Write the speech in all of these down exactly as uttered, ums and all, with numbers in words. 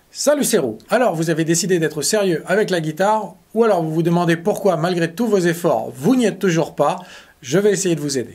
Salut, c'est Roux. Alors, vous avez décidé d'être sérieux avec la guitare, ou alors vous vous demandez pourquoi, malgré tous vos efforts, vous n'y êtes toujours pas. Je vais essayer de vous aider.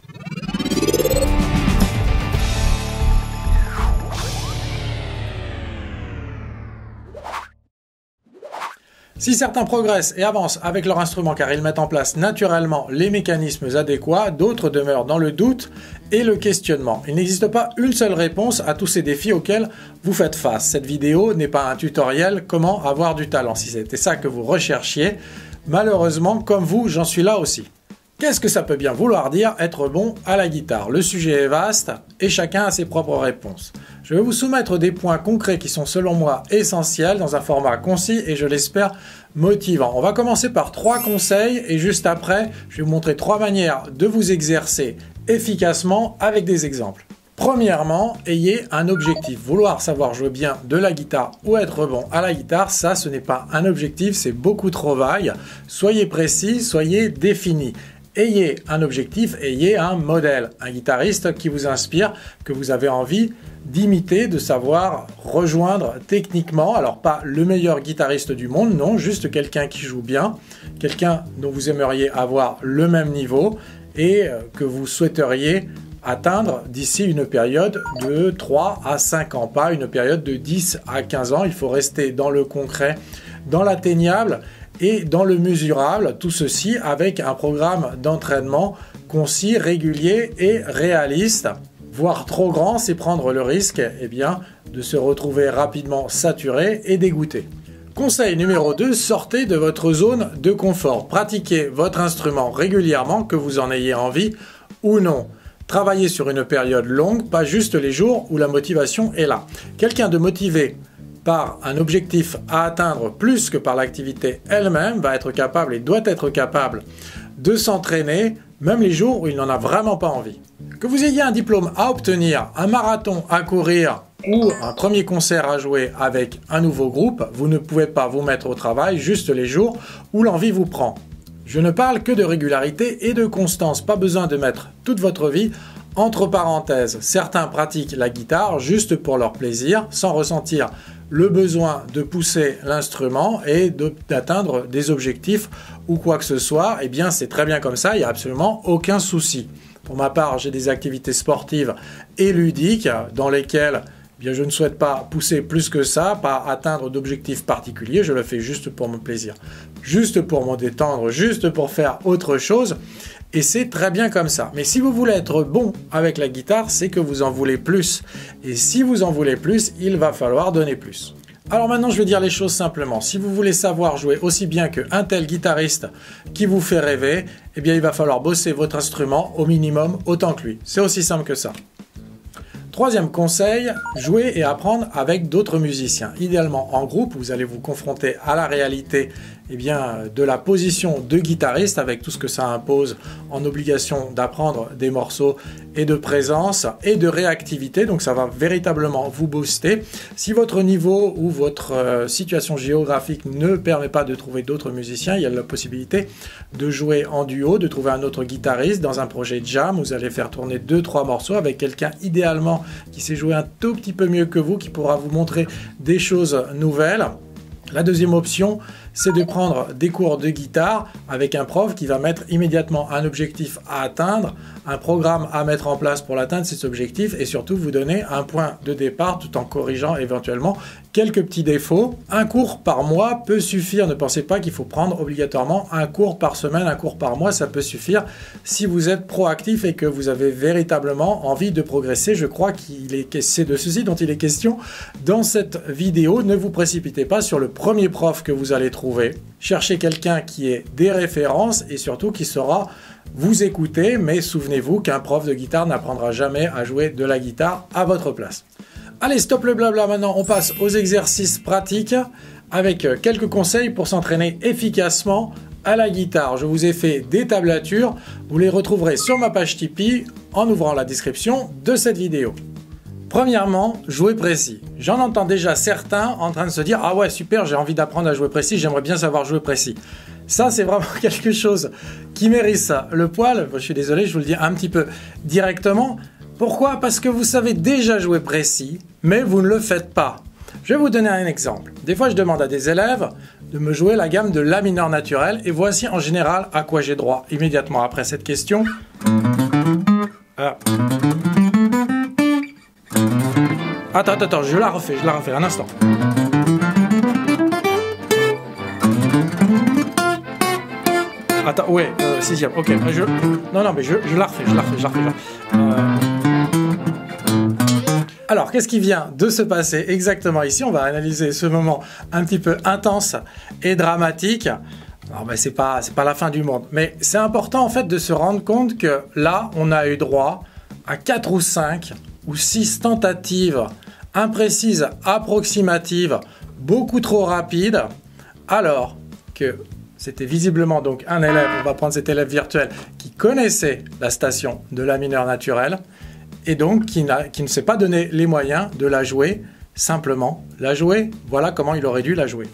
Si certains progressent et avancent avec leur instrument car ils mettent en place naturellement les mécanismes adéquats, d'autres demeurent dans le doute et le questionnement. Il n'existe pas une seule réponse à tous ces défis auxquels vous faites face. Cette vidéo n'est pas un tutoriel comment avoir du talent. Si c'était ça que vous recherchiez, malheureusement, comme vous, j'en suis là aussi. Qu'est-ce que ça peut bien vouloir dire être bon à la guitare? Le sujet est vaste et chacun a ses propres réponses. Je vais vous soumettre des points concrets qui sont selon moi essentiels dans un format concis et je l'espère motivant. On va commencer par trois conseils et juste après, je vais vous montrer trois manières de vous exercer efficacement avec des exemples. Premièrement, ayez un objectif. Vouloir savoir jouer bien de la guitare ou être bon à la guitare, ça ce n'est pas un objectif, c'est beaucoup trop vague. Soyez précis, soyez défini. Ayez un objectif, ayez un modèle, un guitariste qui vous inspire, que vous avez envie d'imiter, de savoir rejoindre techniquement. Alors pas le meilleur guitariste du monde, non, juste quelqu'un qui joue bien, quelqu'un dont vous aimeriez avoir le même niveau et que vous souhaiteriez atteindre d'ici une période de trois à cinq ans, pas une période de dix à quinze ans. Il faut rester dans le concret, dans l'atteignable et dans le mesurable, tout ceci avec un programme d'entraînement concis, régulier et réaliste. Voire trop grand, c'est prendre le risque eh bien, de se retrouver rapidement saturé et dégoûté. Conseil numéro deux, sortez de votre zone de confort. Pratiquez votre instrument régulièrement, que vous en ayez envie ou non. Travaillez sur une période longue, pas juste les jours où la motivation est là. Quelqu'un de motivé par un objectif à atteindre plus que par l'activité elle-même va être capable et doit être capable de s'entraîner même les jours où il n'en a vraiment pas envie. Que vous ayez un diplôme à obtenir, un marathon à courir ou un premier concert à jouer avec un nouveau groupe, vous ne pouvez pas vous mettre au travail juste les jours où l'envie vous prend. Je ne parle que de régularité et de constance, pas besoin de mettre toute votre vie entre parenthèses. Certains pratiquent la guitare juste pour leur plaisir, sans ressentir le besoin de pousser l'instrument et d'atteindre des objectifs ou quoi que ce soit. Eh bien, c'est très bien comme ça, il n'y a absolument aucun souci. Pour ma part, j'ai des activités sportives et ludiques dans lesquelles eh bien, je ne souhaite pas pousser plus que ça, pas atteindre d'objectifs particuliers. Je le fais juste pour mon plaisir, juste pour me détendre, juste pour faire autre chose. Et c'est très bien comme ça. Mais si vous voulez être bon avec la guitare, c'est que vous en voulez plus. Et si vous en voulez plus, il va falloir donner plus. Alors maintenant, je vais dire les choses simplement. Si vous voulez savoir jouer aussi bien qu'un tel guitariste qui vous fait rêver, eh bien, il va falloir bosser votre instrument au minimum autant que lui. C'est aussi simple que ça. Troisième conseil, jouer et apprendre avec d'autres musiciens. Idéalement en groupe, vous allez vous confronter à la réalité eh bien, de la position de guitariste avec tout ce que ça impose en obligation d'apprendre des morceaux et de présence et de réactivité. Donc ça va véritablement vous booster. Si votre niveau ou votre euh, situation géographique ne permet pas de trouver d'autres musiciens, il y a la possibilité de jouer en duo, de trouver un autre guitariste dans un projet jam. Vous allez faire tourner deux trois morceaux avec quelqu'un idéalement qui sait jouer un tout petit peu mieux que vous, qui pourra vous montrer des choses nouvelles. La deuxième option, c'est de prendre des cours de guitare avec un prof qui va mettre immédiatement un objectif à atteindre, un programme à mettre en place pour l'atteindre cet objectif et surtout vous donner un point de départ tout en corrigeant éventuellement quelques petits défauts. Un cours par mois peut suffire, ne pensez pas qu'il faut prendre obligatoirement un cours par semaine, un cours par mois, ça peut suffire si vous êtes proactif et que vous avez véritablement envie de progresser. Je crois qu'il est c'est de ceci dont il est question dans cette vidéo. Ne vous précipitez pas sur le premier prof que vous allez trouver. Cherchez quelqu'un qui ait des références et surtout qui saura vous écouter, mais souvenez-vous qu'un prof de guitare n'apprendra jamais à jouer de la guitare à votre place. Allez, stop le blabla, maintenant on passe aux exercices pratiques avec quelques conseils pour s'entraîner efficacement à la guitare. Je vous ai fait des tablatures, vous les retrouverez sur ma page Tipeee en ouvrant la description de cette vidéo. Premièrement, jouer précis. J'en entends déjà certains en train de se dire « Ah ouais, super, j'ai envie d'apprendre à jouer précis, j'aimerais bien savoir jouer précis. » Ça, c'est vraiment quelque chose qui mérite ça. Le poil, je suis désolé, je vous le dis un petit peu directement. Pourquoi? Parce que vous savez déjà jouer précis, mais vous ne le faites pas. Je vais vous donner un exemple. Des fois, je demande à des élèves de me jouer la gamme de La mineur naturelle et voici en général à quoi j'ai droit immédiatement après cette question. Ah. Attends, attends, attends, je la refais, je la refais, un instant. Attends, ouais, euh, sixième, ok, je... Non, non, mais je, je la refais, je la refais, je la refais. Je la refais. Euh... Alors, qu'est-ce qui vient de se passer exactement ici? On va analyser ce moment un petit peu intense et dramatique. Alors, ben, c'est pas, c'est pas la fin du monde, mais c'est important en fait de se rendre compte que là, on a eu droit à quatre ou cinq ou six tentatives imprécises, approximatives, beaucoup trop rapides, alors que c'était visiblement donc un élève, on va prendre cet élève virtuel, qui connaissait la station de La mineur naturelle, et donc qui, n'a, qui ne s'est pas donné les moyens de la jouer, simplement la jouer. Voilà comment il aurait dû la jouer.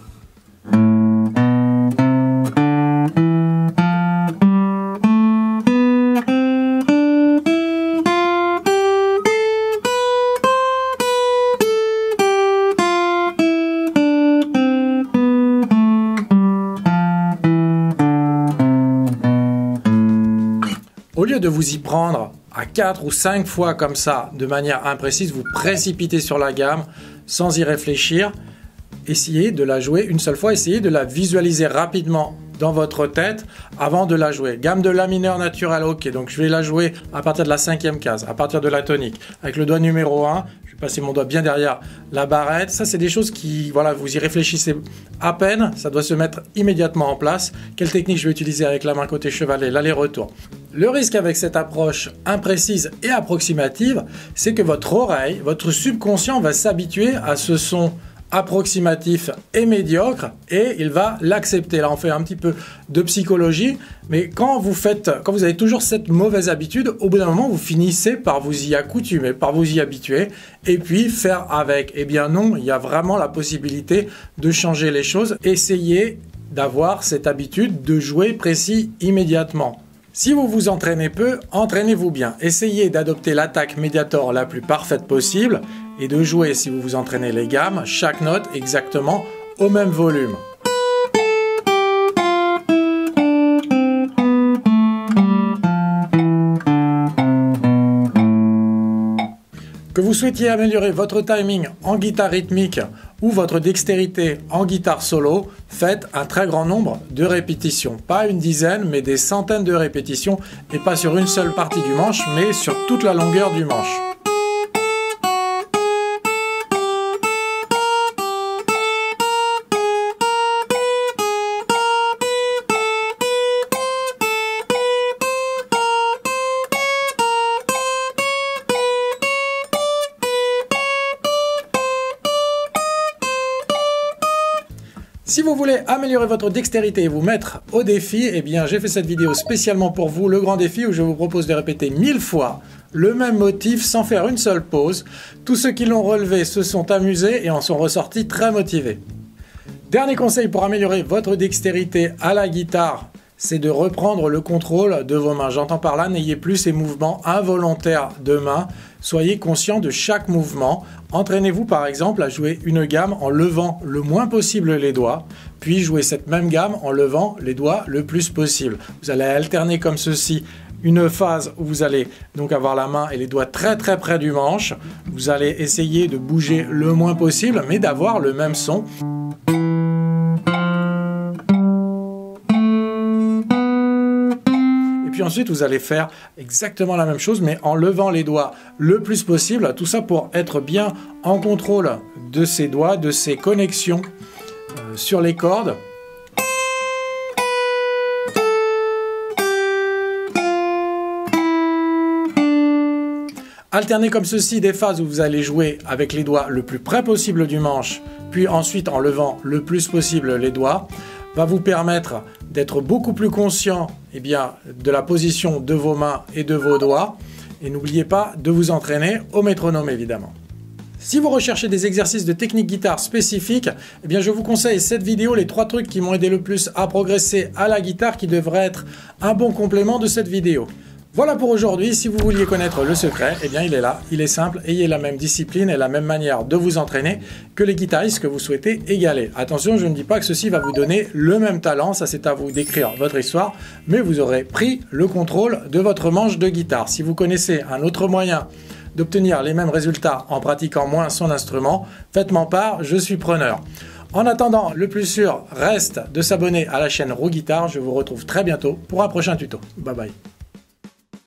Au lieu de vous y prendre à quatre ou cinq fois comme ça, de manière imprécise, vous précipitez sur la gamme sans y réfléchir. Essayez de la jouer une seule fois, essayez de la visualiser rapidement dans votre tête avant de la jouer. Gamme de La mineur naturelle, ok, donc je vais la jouer à partir de la cinquième case, à partir de la tonique. Avec le doigt numéro un, je vais passer mon doigt bien derrière la barrette. Ça, c'est des choses qui, voilà, vous y réfléchissez à peine, ça doit se mettre immédiatement en place. Quelle technique je vais utiliser avec la main côté chevalet, l'aller-retour. Le risque avec cette approche imprécise et approximative, c'est que votre oreille, votre subconscient va s'habituer à ce son approximatif et médiocre et il va l'accepter. Là, on fait un petit peu de psychologie, mais quand vous faites, quand vous avez toujours cette mauvaise habitude, au bout d'un moment, vous finissez par vous y accoutumer, par vous y habituer et puis faire avec. Eh bien non, il y a vraiment la possibilité de changer les choses. Essayez d'avoir cette habitude de jouer précis immédiatement. Si vous vous entraînez peu, entraînez-vous bien. Essayez d'adopter l'attaque médiator la plus parfaite possible et de jouer, si vous vous entraînez les gammes, chaque note exactement au même volume. Que vous souhaitiez améliorer votre timing en guitare rythmique ou votre dextérité en guitare solo, faites un très grand nombre de répétitions. Pas une dizaine, mais des centaines de répétitions et pas sur une seule partie du manche, mais sur toute la longueur du manche. Si vous voulez améliorer votre dextérité et vous mettre au défi, eh bien j'ai fait cette vidéo spécialement pour vous, le grand défi où je vous propose de répéter mille fois le même motif sans faire une seule pause. Tous ceux qui l'ont relevé se sont amusés et en sont ressortis très motivés. Dernier conseil pour améliorer votre dextérité à la guitare, c'est de reprendre le contrôle de vos mains. J'entends par là, n'ayez plus ces mouvements involontaires de main. Soyez conscient de chaque mouvement. Entraînez-vous par exemple à jouer une gamme en levant le moins possible les doigts, puis jouer cette même gamme en levant les doigts le plus possible. Vous allez alterner comme ceci une phase où vous allez donc avoir la main et les doigts très très près du manche. Vous allez essayer de bouger le moins possible, mais d'avoir le même son. Puis ensuite, vous allez faire exactement la même chose, mais en levant les doigts le plus possible. Tout ça pour être bien en contrôle de ces doigts, de ces connexions euh, sur les cordes. Alternez comme ceci des phases où vous allez jouer avec les doigts le plus près possible du manche, puis ensuite en levant le plus possible les doigts, va vous permettre d'être beaucoup plus conscient eh bien, de la position de vos mains et de vos doigts. Et n'oubliez pas de vous entraîner au métronome évidemment. Si vous recherchez des exercices de technique guitare spécifiques, eh bien je vous conseille cette vidéo, les trois trucs qui m'ont aidé le plus à progresser à la guitare, qui devraient être un bon complément de cette vidéo. Voilà pour aujourd'hui. Si vous vouliez connaître le secret, eh bien il est là, il est simple. Ayez la même discipline et la même manière de vous entraîner que les guitaristes que vous souhaitez égaler. Attention, je ne dis pas que ceci va vous donner le même talent, ça c'est à vous d'écrire votre histoire, mais vous aurez pris le contrôle de votre manche de guitare. Si vous connaissez un autre moyen d'obtenir les mêmes résultats en pratiquant moins son instrument, faites-m'en part, je suis preneur. En attendant, le plus sûr reste de s'abonner à la chaîne Roux Guitare. Je vous retrouve très bientôt pour un prochain tuto. Bye bye.